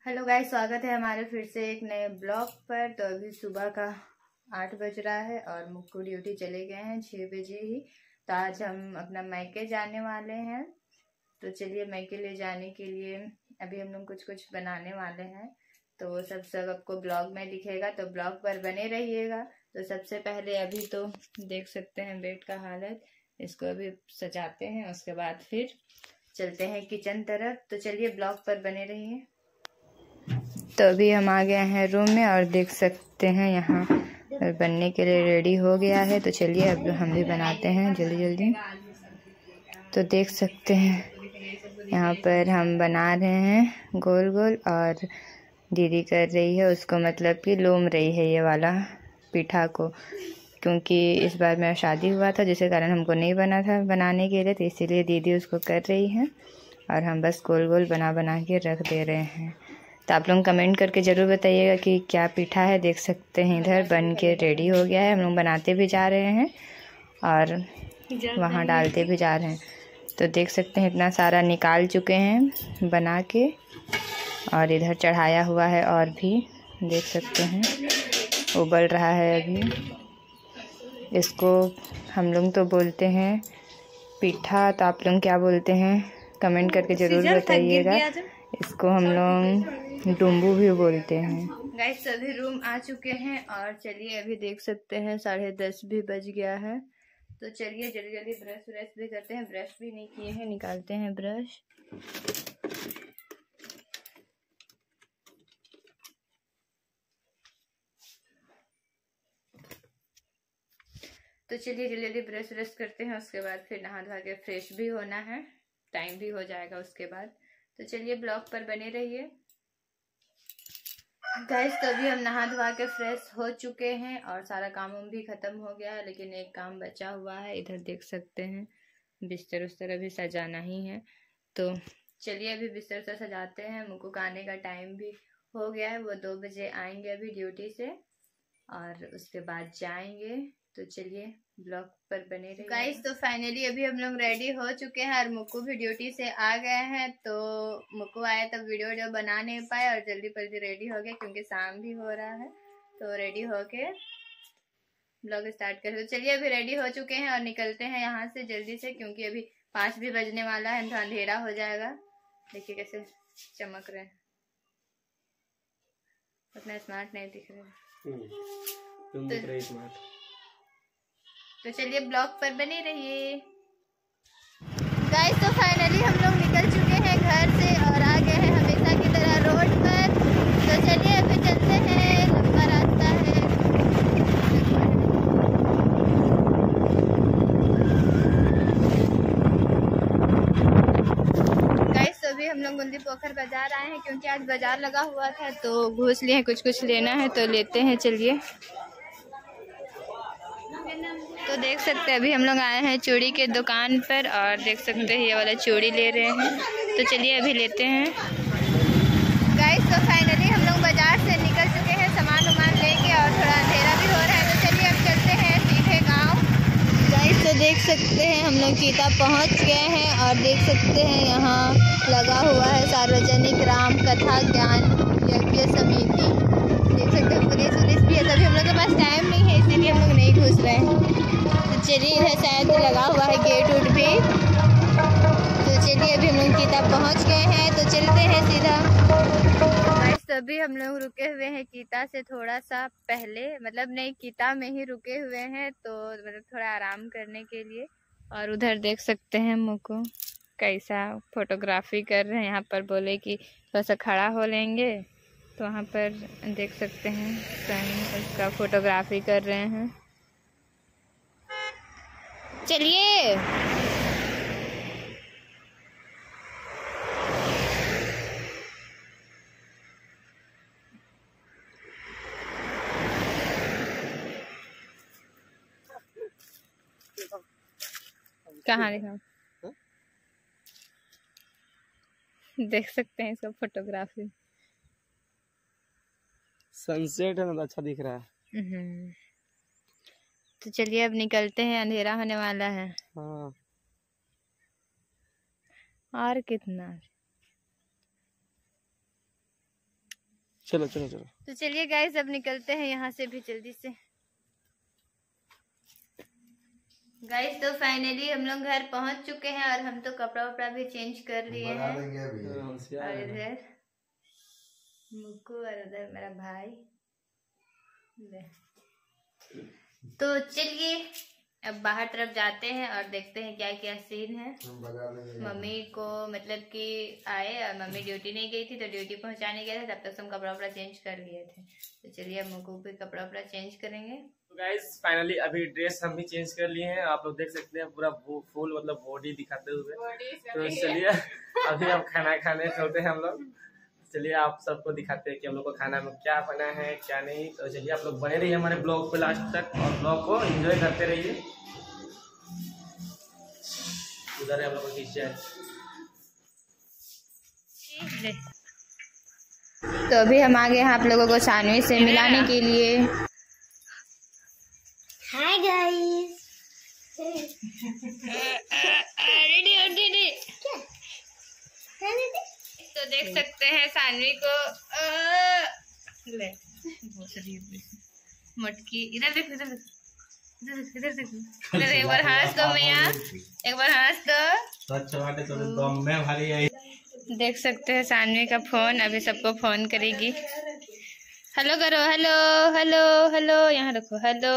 Hello guys, स्वागत है हमारे फिर से एक नए ब्लॉग पर। तो अभी सुबह का 8 बज रहा है और मुक्कू ड्यूटी चले गए हैं 6 बजे ही। तो आज हम अपना मायके जाने वाले हैं। तो चलिए, मायके ले जाने के लिए अभी हम लोग कुछ कुछ बनाने वाले हैं। तो वो सब आपको ब्लॉग में दिखेगा, तो ब्लॉग पर बने रहिएगा। तो सबसे पहले अभी तो देख सकते हैं बेड का हालत, इसको अभी सजाते हैं, उसके बाद फिर चलते हैं किचन तरफ। तो चलिए, ब्लॉग पर बने रहिए। तो अभी हम आ गए हैं रूम में और देख सकते हैं यहाँ बनने के लिए रेडी हो गया है। तो चलिए अब हम भी बनाते हैं जल्दी जल्दी। तो देख सकते हैं यहाँ पर हम बना रहे हैं गोल गोल, और दीदी कर रही है उसको, मतलब कि लोम रही है ये वाला पीठा को, क्योंकि इस बार मेरा शादी हुआ था जिसके कारण हमको नहीं बना था बनाने के लिए, तो इसीलिए दीदी उसको कर रही है और हम बस गोल गोल बना बना के रख दे रहे हैं। तो आप लोग कमेंट करके ज़रूर बताइएगा कि क्या पीठा है। देख सकते हैं इधर बन के रेडी हो गया है, हम लोग बनाते भी जा रहे हैं और वहाँ डालते भी जा रहे हैं। तो देख सकते हैं इतना सारा निकाल चुके हैं बना के, और इधर चढ़ाया हुआ है और भी देख सकते हैं उबल रहा है अभी। इसको हम लोग तो बोलते हैं पीठा, तो आप लोग क्या बोलते हैं कमेंट करके ज़रूर बताइएगा। इसको हम लोग डुम्बू भी बोलते हैं। गाइस, सभी रूम आ चुके हैं और चलिए अभी देख सकते हैं 10:30 भी बज गया है। तो चलिए जल्दी जल्दी ब्रश व्रश भी करते हैं। ब्रश भी नहीं किए हैं, निकालते हैं ब्रश। तो चलिए जल्दी जल्दी ब्रश व्रश करते हैं, उसके बाद फिर नहा धो के फ्रेश भी होना है, टाइम भी हो जाएगा उसके बाद। तो चलिए ब्लॉग पर बने रहिए गाइस। तो अभी हम नहा धोवा के फ्रेश हो चुके हैं और सारा काम भी खत्म हो गया है, लेकिन एक काम बचा हुआ है। इधर देख सकते हैं बिस्तर उस्तर अभी सजाना ही है। तो चलिए अभी बिस्तर उस्तर सजाते हैं। मुक्कू का आने का टाइम भी हो गया है, वो 2 बजे आएंगे अभी ड्यूटी से और उसके बाद जाएंगे। तो चलिए ब्लॉग पर बने रहिए गाइस। तो फाइनली अभी हम लोग रेडी हो चुके हैं और मुक्कू भी ड्यूटी से आ गए हैं। तो मुक्कू आया तब वीडियो बना नहीं पाए और जल्दी जल्दी रेडी हो गए, क्योंकि शाम भी हो रहा है। तो रेडी होके ब्लॉग स्टार्ट कर। तो चलिए अभी रेडी हो चुके हैं और निकलते हैं यहाँ से जल्दी से, क्योंकि अभी 5 भी बजने वाला है तो अंधेरा हो जाएगा। देखिए कैसे चमक रहे हैं, उतना स्मार्ट नहीं दिख रहे। तुम दिख रही स्मार्ट। तो चलिए ब्लॉग पर बने रहिए गाइस। तो फाइनली हम लोग निकल चुके हैं घर से और आ गए हैं हमेशा की तरह रोड पर। तो चलिए अभी चलते हैं, लंबा रास्ता है। गाइस, तो अभी हम लोग गुंदी पोखर बाजार आए हैं, क्योंकि आज बाजार लगा हुआ था तो घूस लिए हैं, कुछ कुछ लेना है तो लेते हैं। चलिए, तो देख सकते हैं अभी हम लोग आए हैं चूड़ी के दुकान पर और देख सकते हैं ये वाला चूड़ी ले रहे हैं। तो चलिए अभी लेते हैं गाइस। तो फाइनली हम लोग बाजार से निकल चुके हैं सामान वामान लेके, और थोड़ा अंधेरा भी हो रहा है। तो चलिए अब चलते हैं सीधे गांव गाइस। तो देख सकते हैं हम लोग गीता पहुंच गए हैं और देख सकते हैं यहाँ लगा हुआ है सार्वजनिक राम कथा ज्ञान यज्ञ समिति। देख सकते हैं पुलिस भी है। तभी हम लोग के पास टाइम नहीं है, इसीलिए हम लोग नहीं घुस रहे हैं। तो चलिए, इधर शायद लगा हुआ है गेट उट भी। तो चलिए अभी हम लोग गीता पहुंच गए हैं, तो चलते हैं सीधा। सभी हम लोग रुके हुए हैं गीता से थोड़ा सा पहले, मतलब नहीं गीता में ही रुके हुए हैं, तो मतलब थोड़ा आराम करने के लिए। और उधर देख सकते हैं मुझको कैसा फोटोग्राफी कर रहे हैं। यहाँ पर बोले कि थोड़ा सा खड़ा हो लेंगे, तो वहाँ पर देख सकते हैं सन उसका फोटोग्राफी कर रहे हैं। चलिए कहाँ लिखा, देख सकते हैं इसका फोटोग्राफी। सनसेट है ना, अच्छा दिख रहा है। तो चलिए अब निकलते हैं, अंधेरा होने वाला है। हाँ, और कितना चलो चलो चलो। तो चलिए गाइस अब निकलते हैं यहाँ से भी जल्दी से। गाइस तो फाइनली हम लोग घर पहुंच चुके हैं और हम तो कपड़ा वपड़ा भी चेंज कर लिए हैं। और इधर मुक्कू और उधर मेरा भाई। तो चलिए अब बाहर तरफ जाते हैं और देखते हैं क्या क्या सीन है। मम्मी को मतलब कि आए और मम्मी ड्यूटी नहीं गई थी तो ड्यूटी पहुंचाने गए थे, तब तक हम कपड़ा वपड़ा चेंज कर लिए थे। तो चलिए अब मुक्कू भी कपड़ा वपड़ा चेंज करेंगे। तो गाइस फाइनली अभी ड्रेस हम भी चेंज कर लिए हैं। आप लोग देख सकते हैं पूरा फुल मतलब बॉडी दिखाते हुए। तो चलिए अभी अब खाना खाने चलते हैं हम लोग। चलिए आप सबको दिखाते हैं कि हम लोग को खाना में क्या बना है क्या नहीं। तो चलिए आप लोग बने रहिए हमारे ब्लॉग पे लास्ट तक और ब्लॉग को एंजॉय करते रहिए। उधर है हम लोग को किचन। तो अभी हम आ गए हैं आप लोगों को सानवी से मिलाने के लिए। Hi guys. तो देख सकते हैं सानवी को ले मटकी। इधर देखो इधर देखो इधर देखो इधर। एक बार हंस दो मैया, एक बार हंस दो। देख सकते हैं सानवी का फोन अभी सबको फोन करेगी। हेलो करो, हेलो हेलो हेलो, यहाँ रखो hello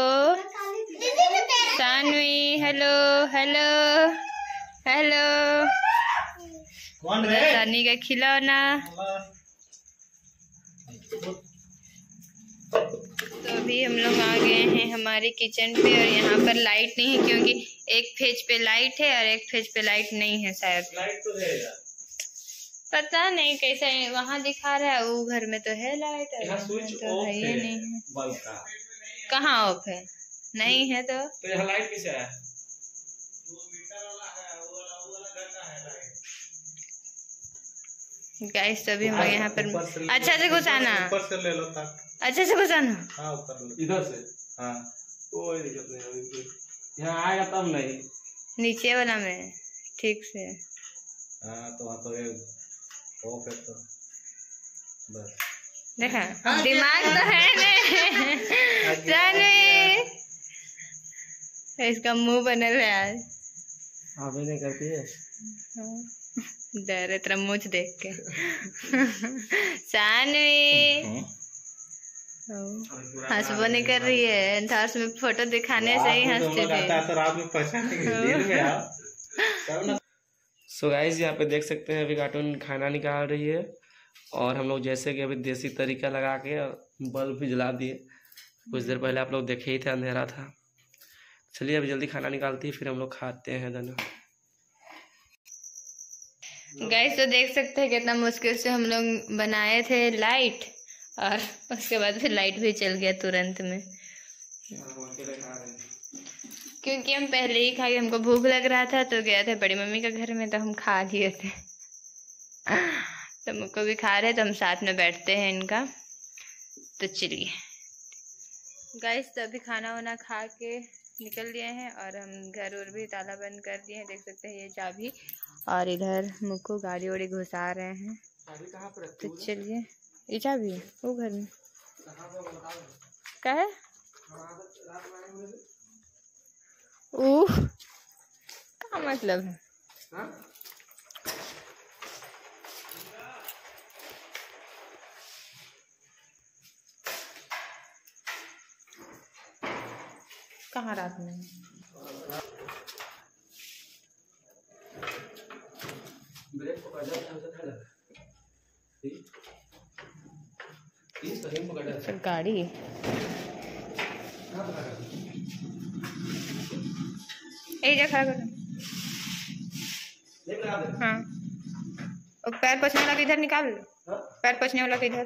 Saanvi, hello hello hello. Saani का खिलौना। तो अभी हम लोग आ गए हैं हमारे किचन पे और यहाँ पर लाइट नहीं है क्योंकि एक फेज पे लाइट है और एक फेज पे लाइट नहीं है। शायद लाइट तो है पता नहीं कैसा है, वहाँ दिखा रहा है वो घर में तो है लाइट है, स्विच तो ऑफ है ही नहीं है। बल्ब का कहाँ ऑफ है? नहीं है तो यहाँ लाइट कैसे है? गाइस तभी हम लोग यहाँ पर अच्छा से घुसाना, ऊपर से ले लो तक। अच्छे से घुसाना। हाँ ऊपर इधर से। हाँ कोई दिक्कत नहीं अभी यहाँ आएगा तब नहीं। नीचे वाला में ठीक से। हाँ तो वहाँ तो ऑफ है तो बस देखा दिमाग तो है नहीं। इसका मुंह बनल है आज। हाँ भी नहीं करती है। डर तेरा मुँह देख के। सानवी हंसबो नहीं कर रही है, धर्ष में फोटो दिखाने से ही हंसती थी। सो गाइस यहाँ पे देख सकते हैं अभी कार्टून खाना निकाल रही है और हम लोग जैसे कि अभी देसी तरीका लगा के बल्ब भी जला दिए। कुछ देर पहले आप लोग देखे ही थे अंधेरा था। चलिए अभी जल्दी खाना निकालती है फिर हम लोग खाते हैं दोनों। गाइस तो देख सकते हैं कितना मुश्किल से हम लोग बनाए थे लाइट और उसके बाद फिर लाइट भी चल गया तुरंत में। क्योंकि हम पहले ही खा के हमको भूख लग रहा था तो गया था बड़ी मम्मी का घर में तो हम खा लिए थे। तो मुझको भी खा रहे तो हम साथ में बैठते हैं इनका। तो चलिए गाइस तो अभी खाना वाना खा के निकल लिए हैं और हम घर और भी ताला बंद कर दिए हैं। देख सकते हैं ये चाबी और इधर मुझको गाड़ी वाड़ी घुसा रहे हैं। तो चलिए ये चाबी वो घर में क्या है? क्या मतलब है? कहाँ रात में? गाड़ी खड़ा कर। हाँ और पैर पोछने वाला किधर निकाल। पैर पोछने वाला किधर?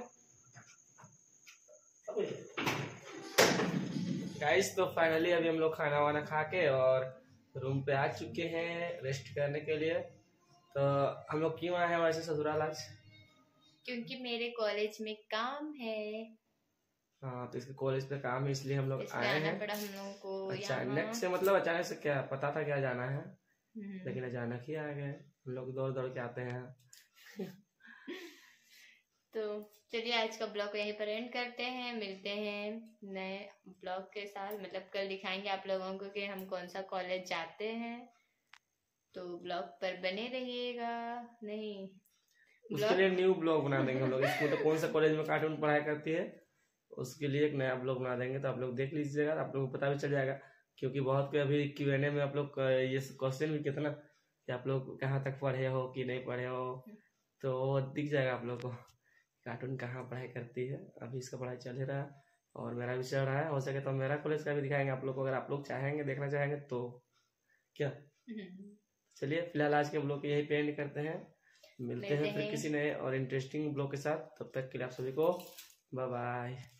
गाइस तो फाइनली अभी हम लोग खाना वाना खा के और रूम पे आ चुके हैं रेस्ट करने के लिए। तो हम लोग क्यों आए हैं वैसे ससुराल आज? क्योंकि मेरे कॉलेज में काम है। हाँ तो इसके कॉलेज पे काम है इसलिए हम लोग आए हैं। पड़ा हम लोगों को अचानक से, मतलब अचानक से क्या पता था क्या जाना है, लेकिन अचानक ही आ गए। हम लोग दौड़ दौड़ के आते हैं। तो चलिए आज का ब्लॉग यहीं पर एंड करते हैं, मिलते हैं नए ब्लॉग के साथ। मतलब कल दिखाएंगे आप लोगों को कि हम कौन सा कॉलेज जाते हैं, तो ब्लॉग पर बने रहिएगा। नहीं, उसके लिए न्यू ब्लॉग बना देंगे हम लोग। इसको तो कौन सा कॉलेज में कार्टून पढ़ाई करती है, उसके लिए एक नया ब्लॉग बना देंगे, तो आप लोग देख लीजिएगा, आप लोगों को पता भी चल जाएगा। क्योंकि बहुत के अभी Q&A में आप लोग ये क्वेश्चन भी कितना कि आप लोग कहाँ तक पढ़े हो कि नहीं पढ़े हो, तो वो दिख जाएगा आप लोग को कार्टून कहाँ पढ़ाई करती है। अभी इसका पढ़ाई चल ही रहा है और मेरा भी चल रहा है। हो सके तो मेरा कॉलेज का भी दिखाएंगे आप लोग को, अगर आप लोग चाहेंगे देखना चाहेंगे तो। क्या चलिए फिलहाल आज के ब्लॉग को यही पे एंड करते हैं। मिलते हैं फिर किसी नए और इंटरेस्टिंग ब्लॉग के साथ। तब तक के लिए आप सभी को बाय बाय।